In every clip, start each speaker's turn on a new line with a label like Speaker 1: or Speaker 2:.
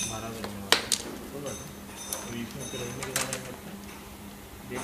Speaker 1: 12 करने वाला है तो बस अभी इसमें पिरोने के बाद लगता है देख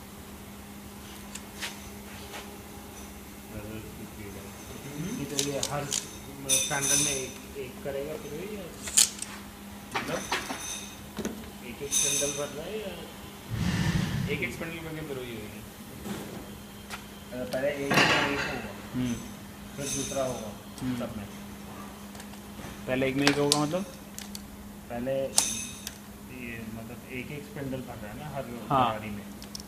Speaker 1: तो ये हर स्टैंडर्ड में एक करेगा फिर या मतलब एक स्पैंडल भर रहा है या एक स्पैंडल करके फिर वही होगी पहले एक होगा फिर दूसरा होगा सब में
Speaker 2: पहले एक में एक होगा मतलब
Speaker 1: पहले ये मतलब एक स्पैंडल भर रहा है ना हर बारी में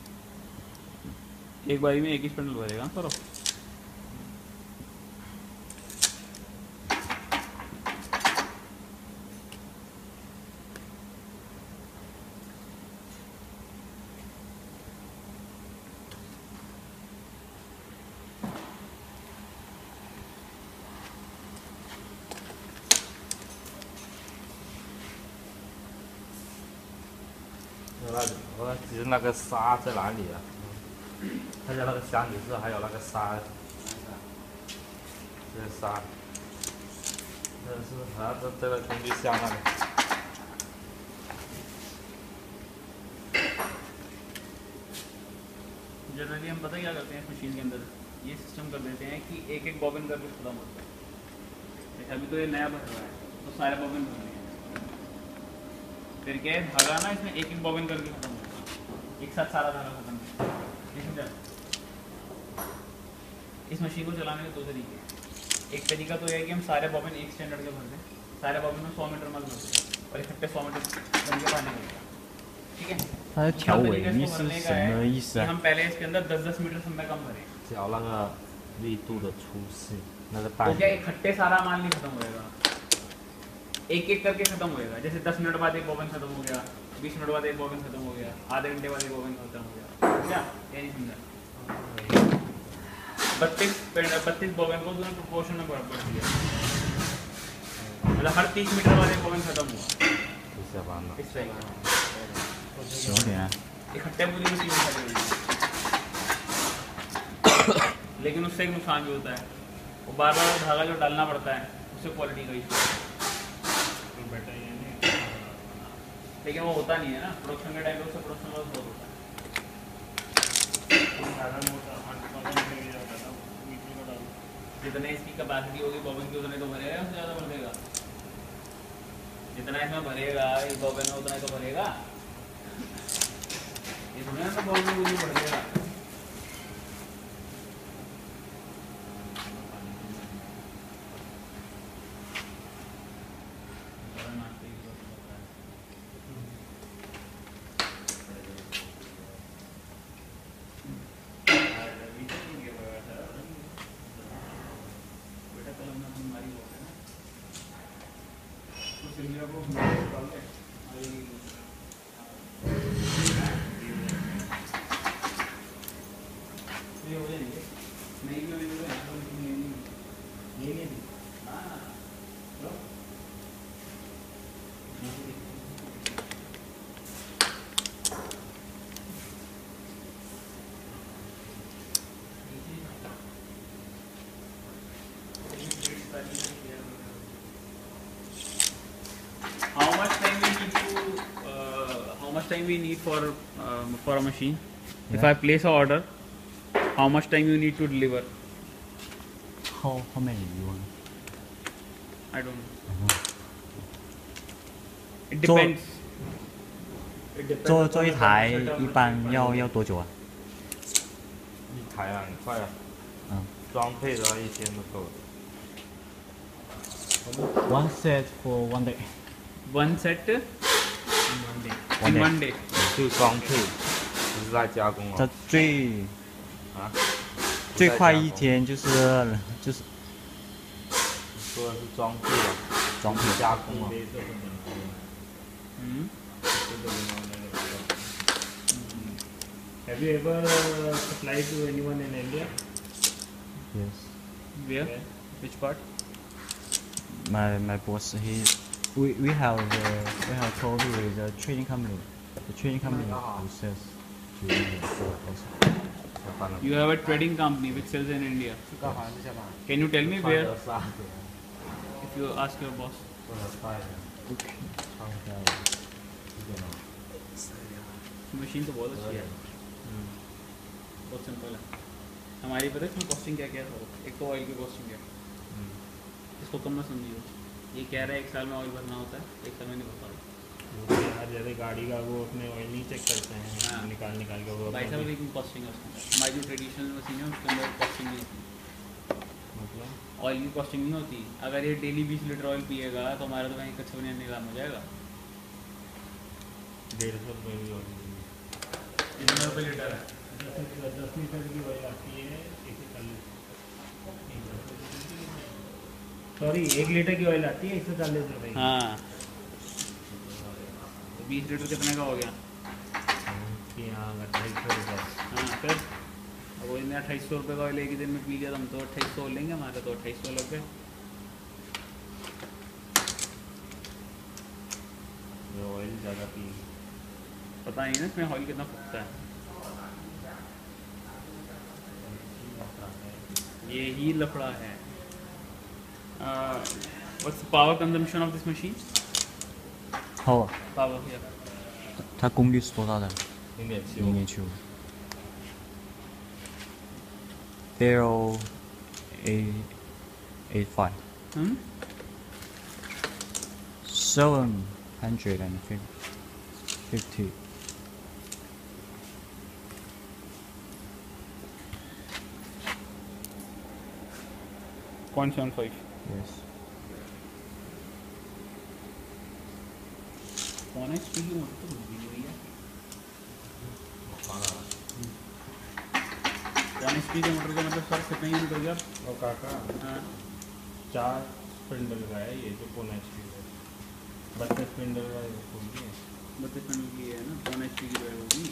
Speaker 2: एक बारी में एक ही स्पैंडल भरेगा करो
Speaker 3: 其实那个沙在哪里啊？他家那个箱子是还有那个沙，这个沙，这是好像这个工具箱那里。
Speaker 2: जनरली हम पता क्या करते हैं इस मशीन के अंदर ये सिस्टम कर देते हैं कि एक एक बॉबिन करके खत्म होता है। अभी तो ये नया भर रहा है तो सारे बॉबिन भर रहे हैं फिर क्या है धागा ना इसमें एक एक बॉबिन करके खत्म होता है एक साथ सारा धागा खत्म समझा। इस मशीन को चलाने के दो तरीके हैं। एक तरीका तो यह है कि हम सारे बॉबिन एक स्टैंडर्ड के भर दें सारे बॉबिन में 100 मीटर मल भर दें और इकट्ठे 100 मीटर बन के पानी मिलेगा ठीक है।
Speaker 4: 它的条尾你是什么意思啊？
Speaker 2: हम पहले इसके अंदर 10-10 मीटर समय कम भरें
Speaker 3: 找那个力度的出势，那个
Speaker 2: तो
Speaker 3: 带
Speaker 2: क्या इकट्ठे सारा माल नहीं खत्म होएगा एक एक करके खत्म होएगा। जैसे 10 मिनट बाद एक बॉबिन खत्म हो गया 20 मिनट बाद एक बॉबिन खत्म हो गया आधे घंटे बाद एक बॉबिन खत्म हो गया क्या ये नहीं समझा। 32 बॉबिन को दोनों प्रोपोर्शन में बढ़ दिया मतलब हर 30 मीटर बाद एक बॉबिन खत्म हुआ
Speaker 3: 下班了。
Speaker 2: इस तरह
Speaker 4: 有点。
Speaker 2: इकट्ठे पूरी मशीन खाली हो गई लेकिन उससे एक नुकसान भी होता है वो बार बार धागा जो डालना पड़ता है उससे क्वालिटी का इशू
Speaker 1: बेटा ये नहीं
Speaker 2: लेकिन वो होता नहीं है ना प्रोडक्शन के टाइम पे उससे प्रोडक्शन लॉस बहुत होता है। जितने इसकी कैपेसिटी होगी बॉबिन की उतने तो भरेगा उससे ज़्यादा भर देगा जितना इसमें भरेगा इस बॉबिन में उतना तो भरेगा ये सुना तो बॉबिन में भर देगा। How much time we need for a machine? Yeah. If I place an order, how much time you need to deliver?
Speaker 4: How many you want?
Speaker 2: I don't know. It depends.
Speaker 4: 做一台一般要多久啊？
Speaker 3: 一台啊，很快啊。装配的话1天就够了。
Speaker 4: One set for one day.
Speaker 2: One set in one day.
Speaker 3: 就装配，不是在加工啊。
Speaker 4: 这最快一天就是。
Speaker 3: 说的是装配啊，装配加工啊。
Speaker 1: Have you ever supplied to anyone in India?
Speaker 4: Yes.
Speaker 2: Where? Which part?
Speaker 4: My boss we have told with the trading company. The trading company who sells to India also.
Speaker 2: You have a trading company which sells in India. Can you tell me where? If you ask your boss.
Speaker 4: Okay.
Speaker 2: Machine तो बहुत अच्छी है, बहुत simple है। हमारी पता है इसमें कॉस्टिंग क्या क्या है सर? एक तो ऑयल की कॉस्टिंग है, इसको कम ना समझिए। ये कह रहा है 1 साल में ऑयल भरना होता है, 1 साल में नहीं भरता।
Speaker 1: वो यार जैसे गाड़ी का वो अपने ऑयल नहीं चेक करते हैं,
Speaker 2: हाँ।
Speaker 1: निकाल के वो
Speaker 2: भाई
Speaker 1: अपना
Speaker 2: साहब लेकिन कॉस्टिंग है उसमें। हमारी जो ट्रेडिशनल मशीन है उसके अंदर कॉस्टिंग नहीं होती,
Speaker 1: मतलब
Speaker 2: ऑयल की कॉस्टिंग नहीं होती। अगर ये डेली 20 लीटर ऑयल पिएगा तो हमारा तो कहीं कच्चे बनिया निकाम हो जाएगा।
Speaker 1: 150 रुपये की ऑयल
Speaker 2: कितने रुपये लीटर है?
Speaker 1: 10 लीटर की ऑयल आती है 140। सॉरी 1 लीटर की ऑयल आती है 140 रुपये की।
Speaker 2: हाँ, तो 20 लीटर कितने का हो गया?
Speaker 1: कि हाँ 2800 रुपये।
Speaker 2: हाँ फिर अब वो इन्हें 2800 रुपये का ऑयल एक ही दिन में पी लिया तो हम तो 2800 लेंगे, हमारे तो 2800 लग गए।
Speaker 1: वो ऑयल ज़्यादा पी
Speaker 2: पता नहीं ना इसमें ऑयल कितना फूकता है। ये ही लफड़ा है। What's the power consumption of this machine?
Speaker 4: 好，
Speaker 2: Power here.
Speaker 4: 它功率是多大的？
Speaker 1: 0.75
Speaker 4: 0.75。0.85
Speaker 2: Hmm?
Speaker 4: 750.
Speaker 2: 0.75.
Speaker 4: Yes.
Speaker 2: 1 HP की मोटर तो कुछ भी नहीं भैया। 1 HP के मोटर का मतलब सर कितना यूनिट हो गया?
Speaker 1: और काका
Speaker 2: हाँ,
Speaker 1: 4 स्पिंडल का है ये जो 1 HP है, 32 स्पिंडल का होगी है।
Speaker 2: 32 मिनट की है ना, 1 HP की जो है होगी।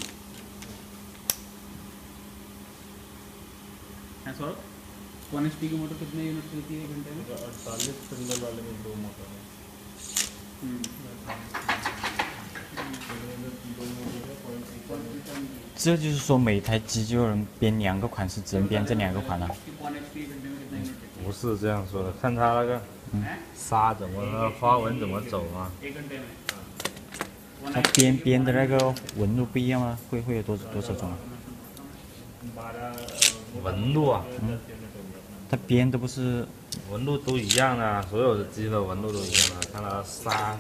Speaker 2: है सर 1 HP की मोटर कितने यूनिट चलती है 1 घंटे में?
Speaker 1: 48 स्पिंडल वाले में 2 मोटर है।
Speaker 2: हम्म।
Speaker 4: 这就是说每台机就有人编2个款式，只能编这2个款了。
Speaker 2: 1 HP 1 घंटे में कितना यूनिट चलती
Speaker 3: 不是这样说的，看他那个
Speaker 2: है?
Speaker 3: 沙怎么那个花纹怎么走啊？
Speaker 2: 1 घंटे में
Speaker 4: 它编的那个纹路不一样吗？会有多少种啊？
Speaker 3: 纹路啊，
Speaker 4: 它编的不是
Speaker 3: 纹路都一样的啊，所有的机的纹路都一样的。看它沙，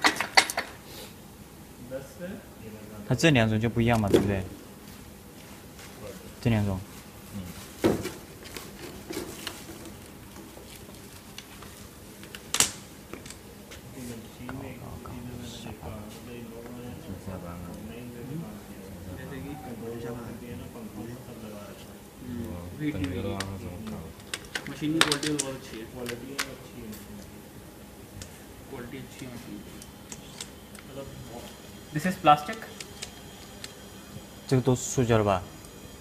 Speaker 2: 10 से
Speaker 4: 它这2种就不一样嘛，对不对？这2种。
Speaker 2: जैसे कि
Speaker 3: 整个都让它怎么搞？
Speaker 2: मशीन की क्वालिटी बहुत अच्छी है।
Speaker 1: क्वालिटी अच्छी है।
Speaker 2: क्वालिटी अच्छी है मशीन की। This is plastic.
Speaker 4: 这个都是塑胶的吧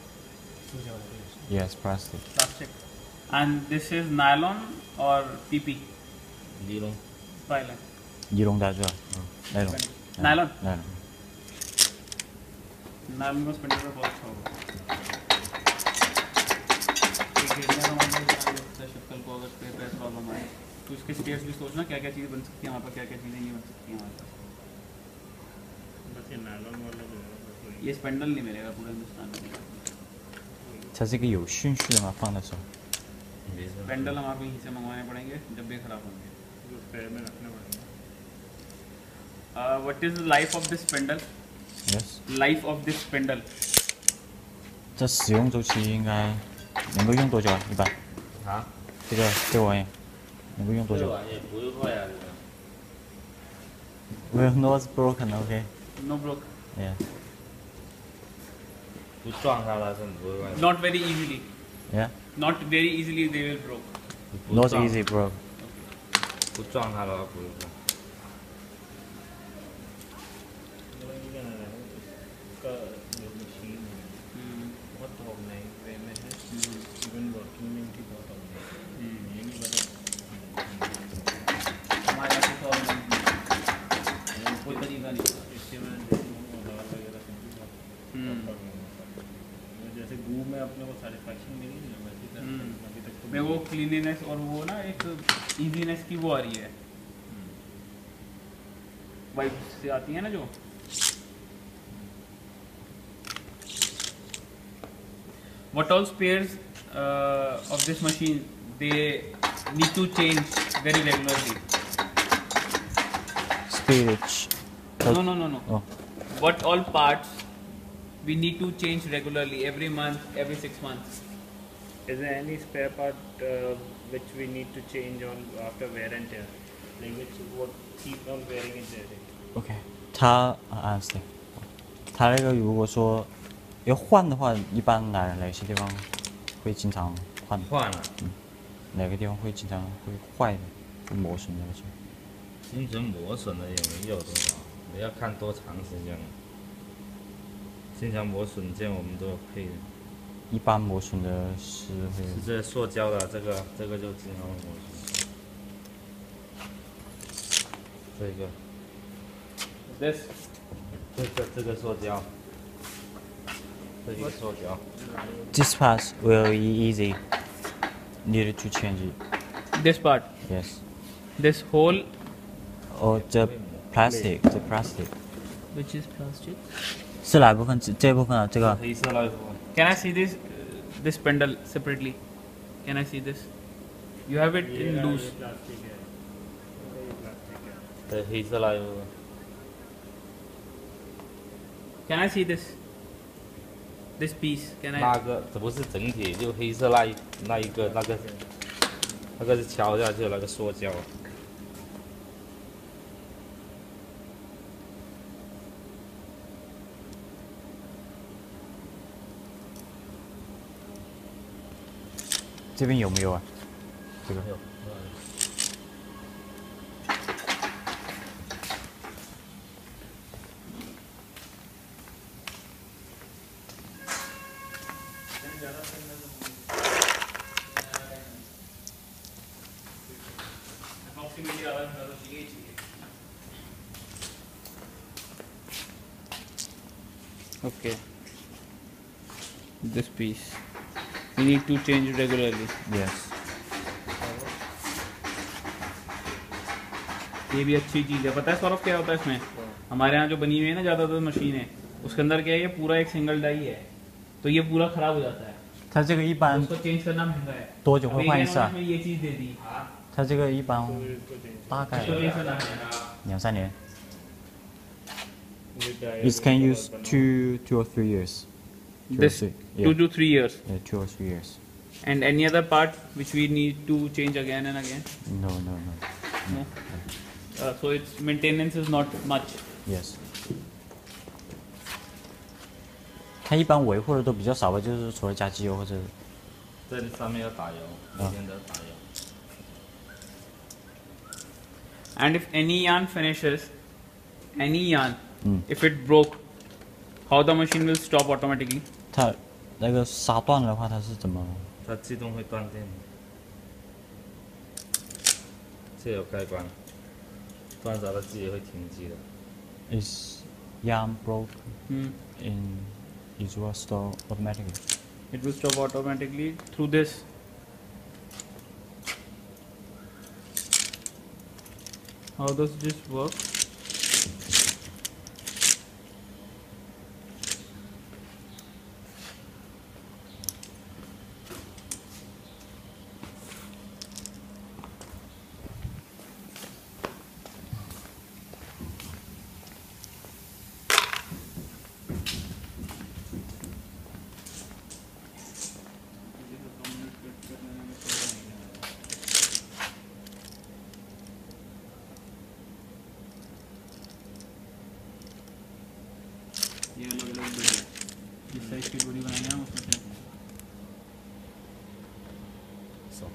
Speaker 4: ？Yes, plastic.
Speaker 2: Plastic and this is nylon और पीपी
Speaker 3: 尼龙，
Speaker 2: स्पाइलन
Speaker 4: 尼龙的是吧？尼龙。
Speaker 2: नायलॉन
Speaker 4: 尼龙。
Speaker 2: नायलॉन का स्पिंडल बहुत अच्छा होगा। एक गिरने का मतलब है शक्ल को अगर स्पेयर प्रेस प्रॉब्लम आए तो इसके स्टेयर्स भी सोचना क्या क्या चीज़ें बन सकती हैं वहाँ पर, क्या क्या चीज़ें नहीं बन सकती हैं वहाँ पर।
Speaker 1: बस ये नायलॉन वाला जो है बस वही।
Speaker 2: ये स्पेंडल नहीं मिलेगा पूरे हिंदुस्तान में।
Speaker 4: 它是一个有顺序的嘛，放的时候。
Speaker 2: स्पेंडल हमारे को यहीं से मंगवाने पड़ेंगे जब भी खराब होंगे।
Speaker 1: जो स्पेयर में रखने पड़ेंगे।
Speaker 2: What is the life of this spindle?
Speaker 4: Yes.
Speaker 2: Life of this spindle
Speaker 4: 这使用周期应该能够用多久啊？一般
Speaker 3: 啊，
Speaker 4: 这个玩意能够用多久
Speaker 3: 这玩意不会坏啊，这个。
Speaker 4: ？Will not broken, okay?
Speaker 2: No broke
Speaker 4: Yeah.
Speaker 3: 不撞它它是不会坏的。
Speaker 2: not very easily
Speaker 4: Yeah.
Speaker 2: Not very easily they will broke.
Speaker 3: 不
Speaker 4: Not
Speaker 3: 撞
Speaker 4: easy, bro.
Speaker 3: 不撞它的话不会坏。
Speaker 1: ये क्या नाम है इसका जो machine है बहुत organise way में है। इवन वर्किंग में भी बहुत ऑर्गेनाइज है। ये नहीं पता
Speaker 2: हमारे यहाँ तो कोई तरीका नहीं।
Speaker 1: इसके में दवा वगैरह सब भी बहुत proper होना चाहिए। जैसे गू में अपने को सेटिस्फैक्शन मिली ना वैसे अभी तक तो
Speaker 2: मैं वो क्लीनिनेस और वो ना एक इजीनेस की वो आ रही है, वाइब्स से आती है ना जो what all spares of this machine they need to change very regularly?
Speaker 4: Speech.
Speaker 2: No.
Speaker 4: Oh.
Speaker 2: What all parts we need to change regularly every month, every 6 months?
Speaker 1: Is there any spare part which we need to change on after wear and tear? Like which what keep on wearing and tearing?
Speaker 4: OK，对，他那个如果说要换的话，一般哪些地方会经常换？
Speaker 3: 换了，
Speaker 4: 哪个地方会经常会坏的、会磨损的那些？
Speaker 3: 精准磨损的也没有多少，你要看多长时间了。经常磨损件我们都有配的。
Speaker 4: 一般磨损的是会
Speaker 3: 是这塑胶的，这个就经常磨损。
Speaker 2: This
Speaker 3: 这个塑胶，这个塑胶。
Speaker 4: This part will be easy. Need to change it.
Speaker 2: this part,
Speaker 4: Yes.
Speaker 2: this whole
Speaker 4: Or the plastic.
Speaker 2: which is plastic.
Speaker 4: 是哪部分？这部分啊，这个
Speaker 3: 黑色那一部分。
Speaker 2: Can I see this spindle separately? Can I see this? You have it in loose.
Speaker 1: Plastic है. ये plastic है.
Speaker 3: 对，黑色那一部分。
Speaker 2: Can I see this piece? Can I?
Speaker 3: 那个这不是整体，就黑色那一个那个是敲下去的那个塑胶。
Speaker 4: 这边有没有啊？这个
Speaker 3: 没有。
Speaker 2: Okay. This piece. We need to change it regularly.
Speaker 4: Yes.
Speaker 2: ये भी अच्छी चीज़ है। पता है सौरभ क्या होता है इसमें? हमारे यहाँ जो बनी हुई है ना ज़्यादातर मशीन है, उसके अंदर क्या है, ये पूरा एक सिंगल डाई है, तो ये पूरा खराब हो जाता है।
Speaker 4: 它这个一般
Speaker 2: उसको चेंज करना महंगा है।
Speaker 4: 多久会换一次啊？
Speaker 2: इसमें ये चीज़ दे दी।
Speaker 4: 它这个一般
Speaker 1: इसको change.
Speaker 4: 大概
Speaker 2: इसको चेंज करना महंगा है।
Speaker 4: 2-3年。
Speaker 1: With the
Speaker 4: It can use 2 or 3 years.
Speaker 2: This 2
Speaker 4: Yeah.
Speaker 2: to 3 years.
Speaker 4: Yeah, 2 or 3 years.
Speaker 2: And any other part which we need to change again and again?
Speaker 4: No.
Speaker 2: No. So its maintenance is not much.
Speaker 4: Yes. 它一般维护的都比较少吧，就是除了加机油或者
Speaker 3: 这上面要打油，每天都要打油。
Speaker 2: And if any yarn finishes, any yarn,
Speaker 4: Mm.
Speaker 2: if it broke, how the machine will stop automatically?
Speaker 4: 它那个纱断了的话，它是怎么？
Speaker 3: 它自动会断电。这有开关，断着它自己会停机的。
Speaker 4: Is yarn broke
Speaker 2: Hmm.
Speaker 4: in it will stop automatically.
Speaker 2: It will stop automatically through this. How does this work? ये अलग अलग है। जिस size की डोरी बनाएंगे हम उसमें से
Speaker 3: So.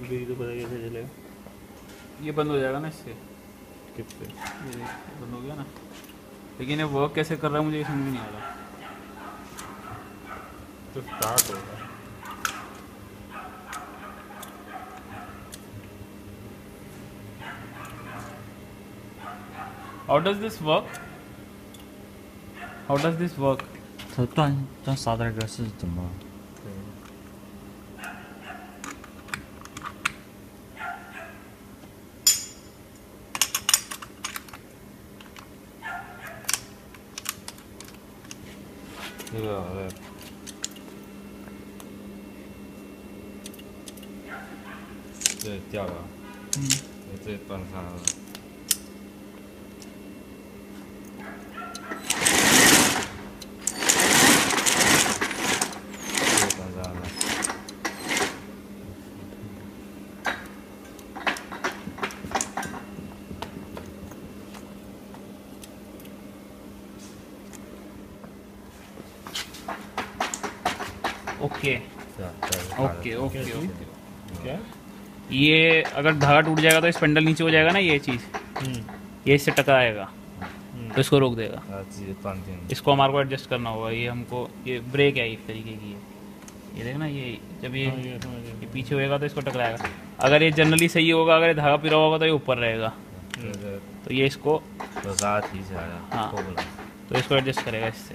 Speaker 1: भी तो पता कैसे चलेगा
Speaker 2: ये बंद हो जाएगा ना इससे,
Speaker 1: किससे?
Speaker 2: ये देख, बंद हो गया ना, लेकिन ये वर्क कैसे कर रहा है मुझे समझ में नहीं आ रहा।
Speaker 1: तो स्टार्ट होगा।
Speaker 2: How does this work? How does this work?
Speaker 4: 它断沙袋歌是怎么？
Speaker 3: 这个这掉了，这断沙了。这断沙了。
Speaker 2: okay
Speaker 3: 对
Speaker 2: okay okay okay.
Speaker 1: क्या?
Speaker 2: ये अगर धागा टूट जाएगा तो स्पेंडल नीचे हो जाएगा ना, ये चीज़ ये इससे टकराएगा तो इसको रोक देगा।
Speaker 3: 自己断定。
Speaker 2: इसको हमारे को एडजस्ट करना होगा। ये हमको ये ब्रेक है एक तरीके की, ये देखना, ये जब ये पीछे होएगा तो इसको टकराएगा। अगर ये जनरली सही होगा, अगर ये धागा पिरा होगा तो ये ऊपर रहेगा,
Speaker 3: 这个
Speaker 2: तो ये इसको
Speaker 3: 把沙提起来了，
Speaker 2: हाँ
Speaker 3: 过不来。
Speaker 2: तो इसको एडजस्ट करेगा इससे।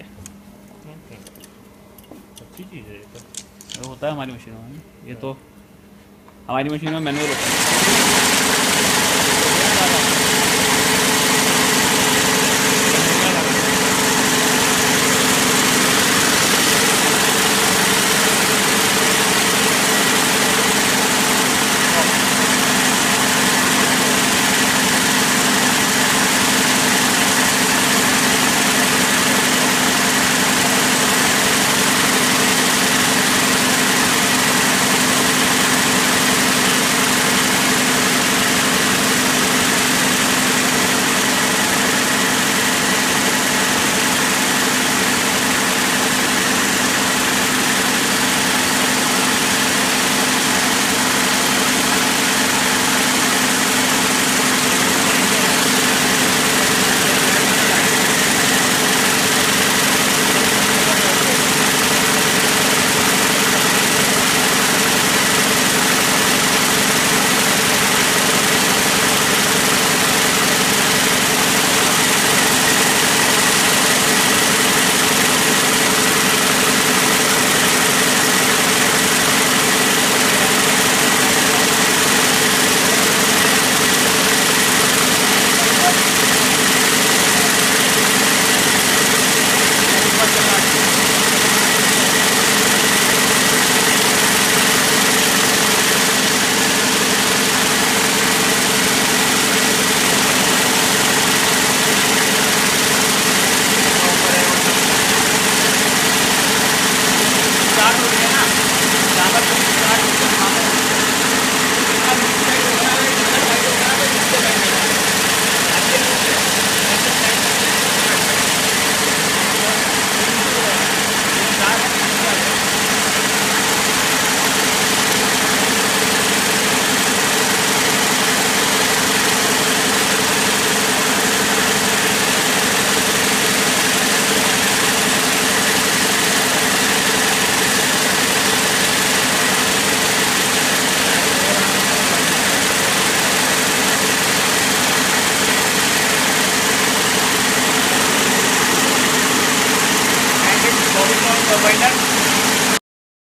Speaker 1: अच्छी चीज़ है ये तो।
Speaker 2: ये होता है हमारी मशीनों में, ये तो हमारी मशीनों में मैनुअल होता है।